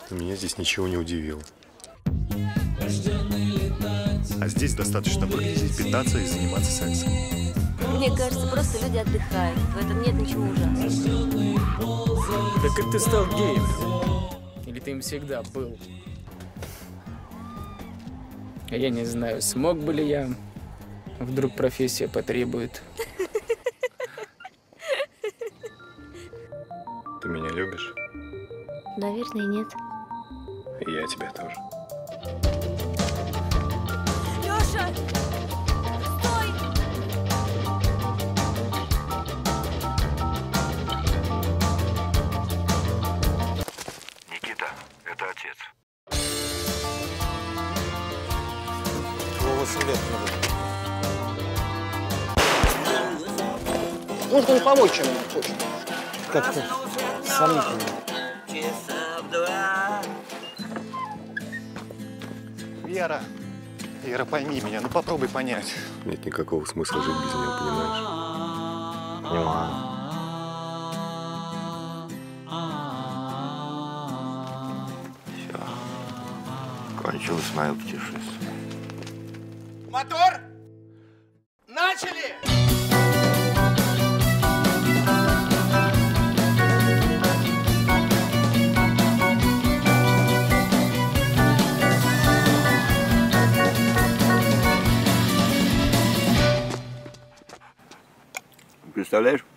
Меня здесь ничего не удивило. А здесь достаточно выглядеть, питаться и заниматься сексом. Мне кажется, просто люди отдыхают. В этом нет ничего ужасного. Да как ты стал геем? Или ты им всегда был? Я не знаю, смог бы ли я. Вдруг профессия потребует. Ты меня любишь? Наверное, нет. И я тебя тоже. Лёша! Стой! Никита, это отец. Его 8 лет не было. Может, он помочь чем-нибудь хочет? Как-то сомнительно. Вера, пойми меня, ну попробуй понять. Нет никакого смысла жить без нее, понимаешь? Понимаю. Все. Кончилось мое путешествие. Мотор! Начали! Представляешь?